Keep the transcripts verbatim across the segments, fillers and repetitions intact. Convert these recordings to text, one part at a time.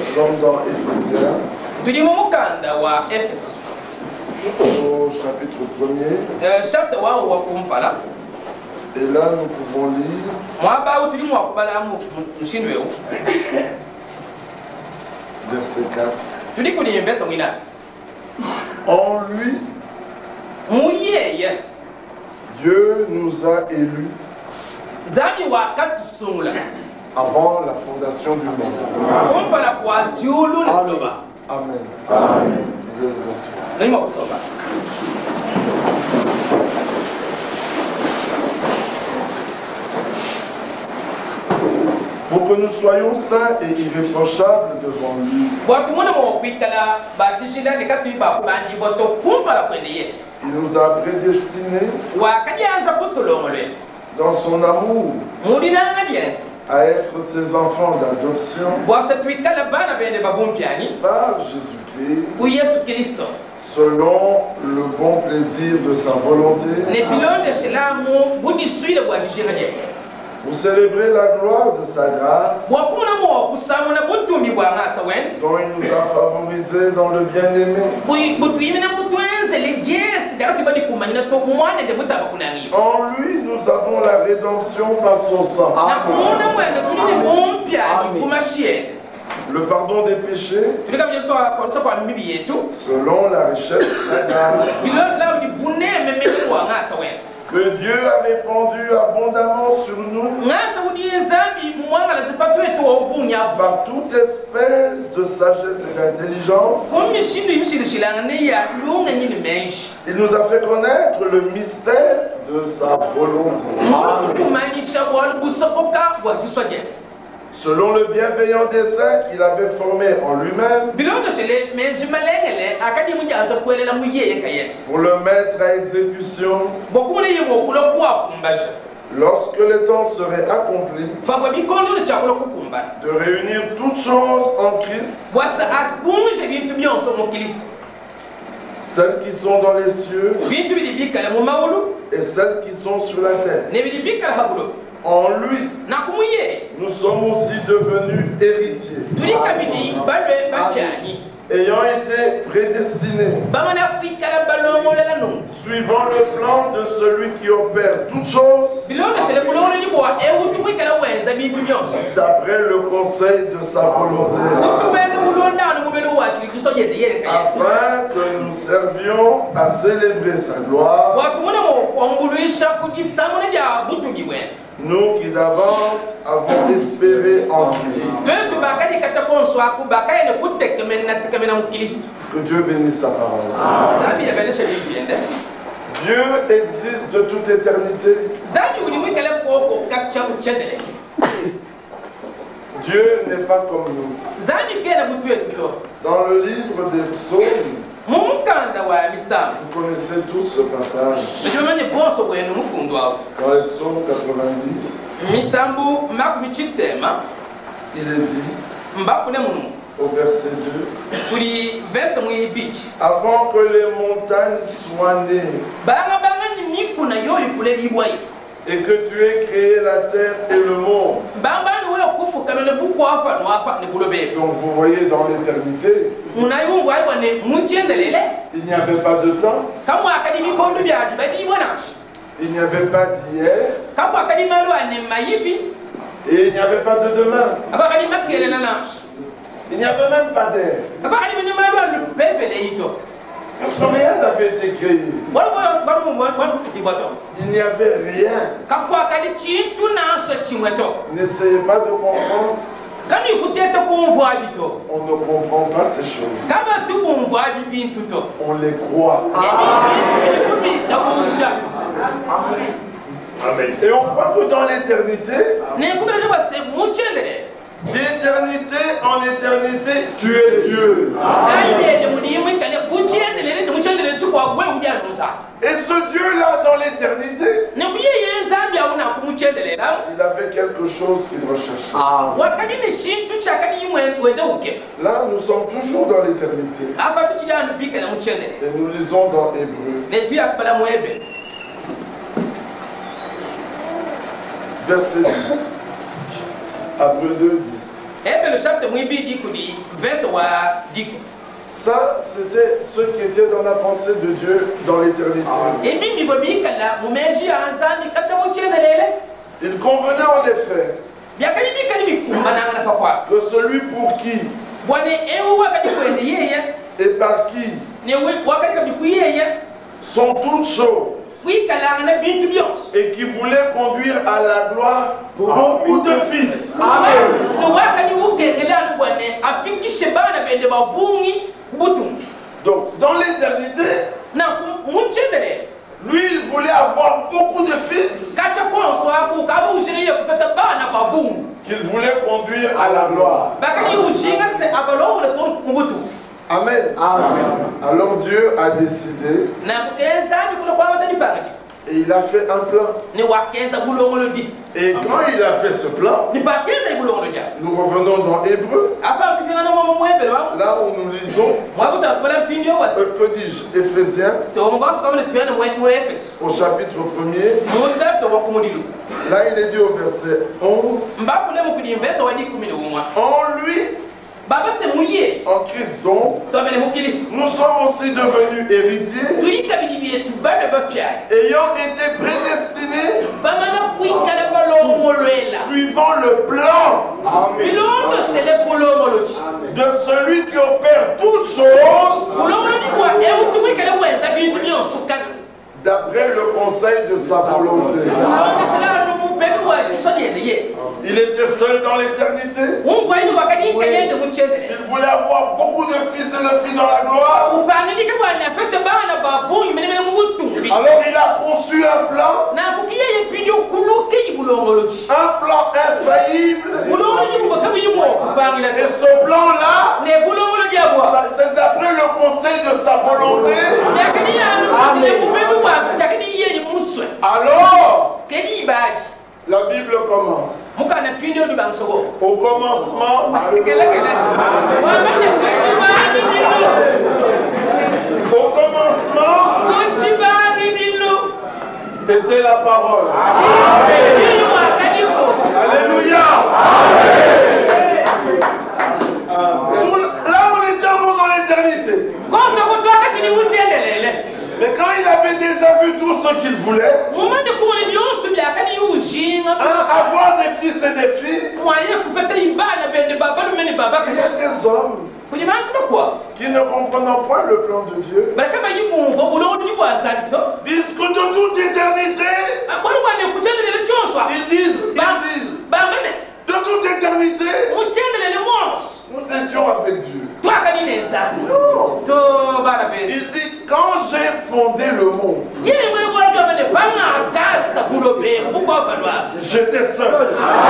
Nous sommes dans Éphésiens, tuli mu mukanda wa Efeso au chapitre premier. Eh, chapter wa wa kumpala Et là, nous pouvons lire mwaba tuli mu wakubala mu mushinwe verset quatre. tuli kuli verse mwina En lui, muyeye Dieu nous a élus zabi wa katusungula avant la fondation du monde. kumpala kwa julu naloba Amen. Amen. Je vous en supplie. nalima kusoma Pour que nous soyons saints et irréprochables devant lui. bwatu muna mo kwikala batishila ne katu ba kubanji boto kumpala kwendeye Il nous a prédestinés wa kajanza kutulongolwe dans son amour mulina ngadiye à être ses enfants d'adoption bwase twikala bana bene babumpiani par Jésus-Christ ku Yesu Kristo selon le bon plaisir de sa volonté ne bilonde shilamu budi suile bwa dijingaje pour célébrer la gloire de sa grâce bwafuna mo kusamuna butumbi bwa ngasa wen dont il nous a favorisés dans le bien-aimé. bui butuyimina butwenze le jesi dakati badi kumanyina to mwana de butaba kunangi En lui, nous avons la rédemption par son sang, na kuona mwende tulini bumpyani kumashie le pardon des péchés tulika bje to konsa kwa mibi yetu selon la richesse de sa grâce bilos la di buneme me kwa ngasa wen que Dieu a répandu abondamment sur nous ngasa udi zambi mwanga la chipatu eto obunya par toute espèce de sagesse et d'intelligence. komi shindu imishiri shilanga ne ya lunga nyini menshi Il nous a fait connaître le mystère de sa volonté. kumanyisha bwa busokoka bwa diswaje Selon le bienveillant dessein qu'il avait formé en lui-même bilondo shele menji malengele akadi munjaza kwelela muyeye kayen pour le mettre à exécution bokumune yimo kulo kwa kumbaja lorsque le temps serait accompli bagwa bikondo ne chakulo kukumba de réunir toutes choses en Christ, bwasa askunje bintu byonso mu Kristo celles qui sont dans les cieux bintu bili bikala mu mawulu et celles qui sont sur la terre. ne bili bikala habulo En lui, na kumuye nous sommes aussi devenus héritiers, tuli kabidi balwe bakyani ayant été prédestinés, bamana kwikala balongolela no suivant le plan de celui qui opère toutes choses bilondo shele bulolo ni bwa e hutu kwikala wenza bintu byonso d'après le conseil de sa volonté, hutu wende bulonda no mubelo wati Kristo yede yele kayen afin que nous servions à célébrer sa gloire, watu mune mo onguluisha kujisamune bya butugi bwe nous qui d'avance avons espéré en Christ. Ventu bakali kacha konso aku bakaya ne kutekemena na tekemena mu Kristo Que Dieu bénisse sa parole. zabi ya benesha bijende Dieu existe de toute éternité. zabi uli mwikale koko kacha uchendele Dieu n'est pas comme nous. zabi kena butu yetu to Dans le livre des psaumes, mumukanda wa misamu vous connaissez tous ce passage. mjomanye bonso bwenu mufundo awo Dans le psaume quatre-vingt-dix, misambu makumi chitema il est dit mbakune munu au verset deux, kuli verse mwibichi avant que les montagnes soient nées banga banga ni mikuna yoyi kule libwai et que tu aies créé la terre et le monde. banga ni wewe kufu kamene buku hapa no hapa ni bulobe Donc vous voyez dans l'éternité, munayungu ayi ne muchendelele il n'y avait pas de temps, kamwe akadimi kondo byali badi bonashi il n'y avait pas d'hier kamwe akadimi alwa ne mayibi et il n'y avait pas de demain. abakadimi makele nanashi Il n'y avait même pas d'air. abakadimi ni malwa ni pepele ito Parce que rien n'avait été créé. wala wala baru mo wala futi bato Il n'y avait rien. kamwe akadi chintu nasha chimweto N'essayez pas de comprendre. kani kutete kumvwa bito On ne comprend pas ces choses. kama tu kumvwa bibintu to On les croit. ebi tabusha Amen. Et on voit que dans l'éternité, ne kubeje base muchendele d'éternité en éternité, tu es Dieu. ayi de muni mwikale kuchendele de muchendele chukwa gwe uja nusa Et ce Dieu-là, dans l'éternité, ne kuye zambi auna kumuchendele na il avait quelque chose qu'il recherchait. wakati ne chintu chakani imwe wede uke Là, nous sommes toujours dans l'éternité. apa tuchida nubikala muchendele Et nous lisons dans Hébreu, ne tuya kala mwebe verset dix. Hébreu deux, dix. ebe le chapitre mu bi di kudi verse wa di. Ça, c'était ce qui était dans la pensée de Dieu dans l'éternité. Il convenait en effet que celui pour qui et par qui sont toutes choses et qui voulait conduire à la gloire beaucoup de fils. Donc, dans l'éternité, lui, il voulait avoir beaucoup de fils qu'il voulait conduire à la gloire. Amen. Amen. Alors Dieu a décidé et il a fait un plan. Et quand il a fait ce plan, nous revenons dans Hébreu. Là où nous lisons, euh, que dis-je, Éphésiens, au chapitre premier. Là il est dit au verset onze. En lui, en Christ donc, nous sommes aussi devenus héritiers, ayant été prédestinés suivant le plan de celui qui opère toutes choses d'après le conseil de sa volonté. Il était seul dans l'éternité. Il voulait avoir beaucoup de fils et de filles dans la gloire. Alors il a conçu un plan. Un plan infaillible. Et ce plan-là, c'est d'après le conseil de sa volonté. Alors, la Bible commence. Au commencement, au commencement était la parole. Alléluia. Là, on est dans l'éternité. Mais quand il avait déjà vu tout ce qu'il voulait, avoir des fils et des filles, il y a des hommes qui ne comprennent point le plan de Dieu, disent que de toute éternité, ils disent, ils disent, de toute éternité, nous étions avec Dieu. Non. Il dit, quand j'ai fondé le monde, j'étais seul.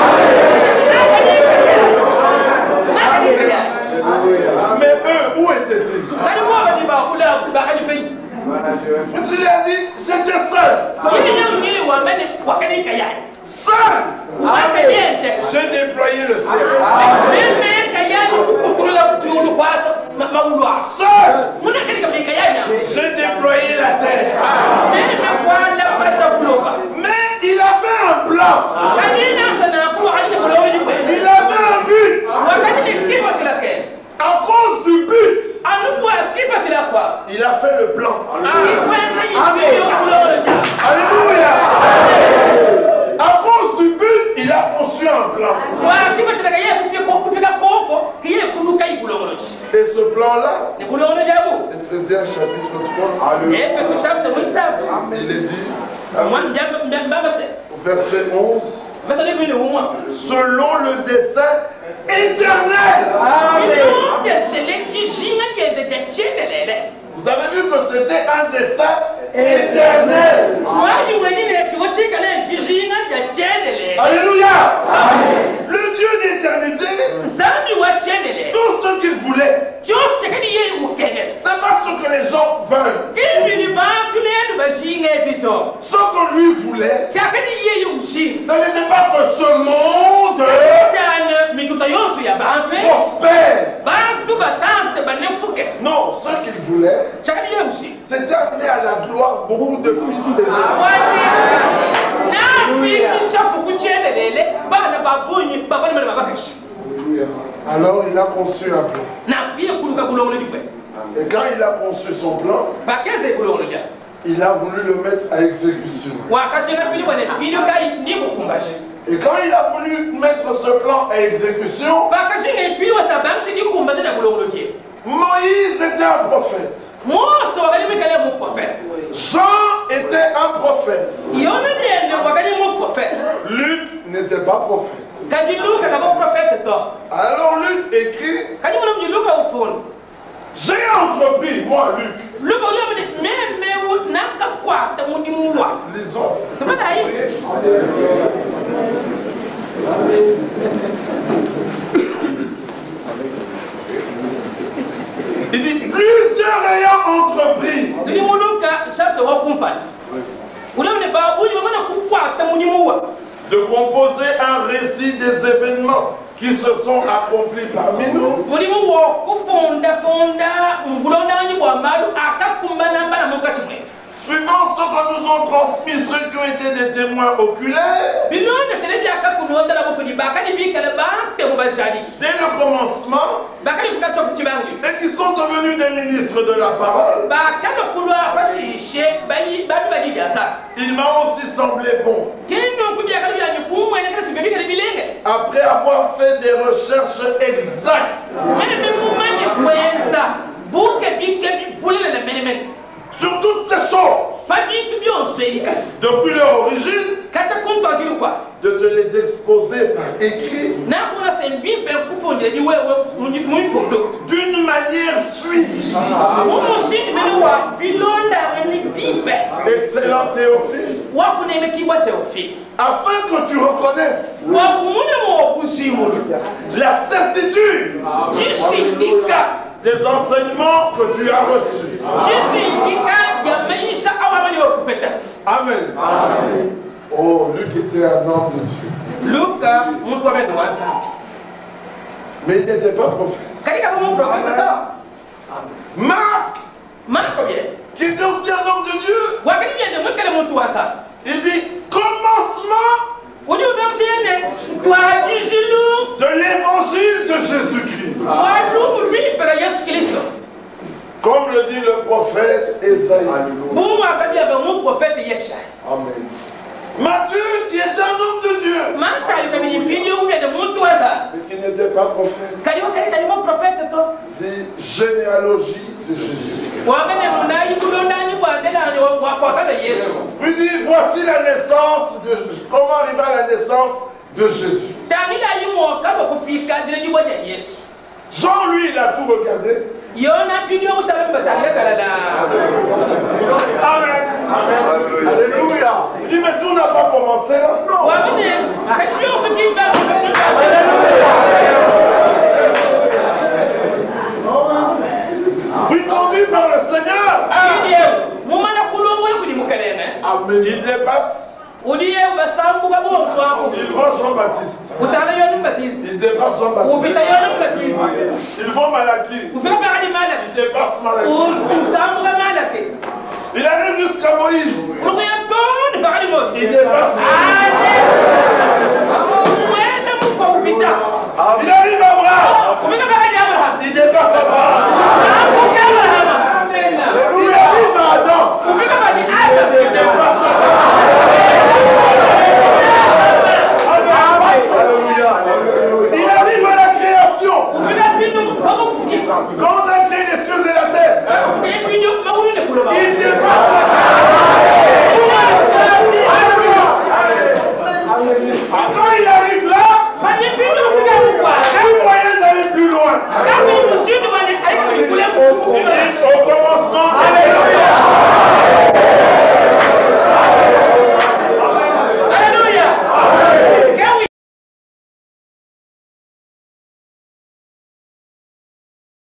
Mais eux, où étaient-ils? Il a dit, j'étais seul. Seul. J'ai déployé le ciel. Seul. J'ai déployé la terre. Mais il avait un plan. Il avait un but. À cause du but, il a fait le plan. Alléluia. À cause du but, il a conçu un plan. Et ce plan-là, Éphésiens chapitre trois, il est dit, au verset onze, selon le dessein éternel. Vous avez vu que c'était un dessein éternel. Alléluia. Le Dieu d'éternité, tout ce qu'il voulait, c'est pas ce que les gens veulent. Ce qu'on lui voulait, ce n'était pas que ce monde prospère. Non, ce qu'il voulait, c'était amener à la gloire beaucoup de fils et de filles. Alléluia. Alors il a conçu un plan. Et quand il a conçu son plan, il a voulu le mettre à exécution. Et quand il a voulu mettre ce plan à exécution, Moïse était un prophète. Jean était un prophète. Luc n'était pas prophète. Alors Luc écrit: j'ai entrepris, moi Luc. Lisons. Il dit plusieurs ayant entrepris. De composer un récit des événements qui se sont accomplis parmi nous. Suivant ce que nous ont transmis ceux qui ont été des témoins oculaires, dès le commencement, et qui sont devenus des ministres de la parole, il m'a aussi semblé bon, après avoir fait des recherches exactes, sur toutes ces choses, depuis leur origine, de te les exposer par écrit, d'une manière suivie. Excellent Théophile, afin que tu reconnaisses la certitude des enseignements que tu as reçus. Amen. Amen. Oh, Luc était un homme de Dieu. Mais il n'était pas prophète. Marc, qui était aussi un homme de Dieu, il dit commencement de l'évangile de Jésus-Christ. Comme le dit le prophète Esaïe. Amen. Matthieu, qui était un homme de Dieu, mais qui n'était pas prophète, des généalogies de Jésus. Puis dit, voici la naissance de... Comment arriver à la naissance de Jésus. Jean, lui, il a tout regardé. Amen. Alléluia. Il dit, mais tout n'a pas commencé là. Puis conduit par le Seigneur, il dépasse. Il voit Jean-Baptiste. Il dépasse Jean-Baptiste. Il voit Malachie. Il dépasse Malachie. Il arrive jusqu'à Moïse. Il dépasse Moïse. Il arrive à Abraham. Il dépasse Abraham. Il arrive à Adam. Il dépasse Adam. Il arrive à la création. Quand on a créé les cieux et la terre, il dépasse la quand il arrive là, plus moyen d'aller plus loin. Au commencement,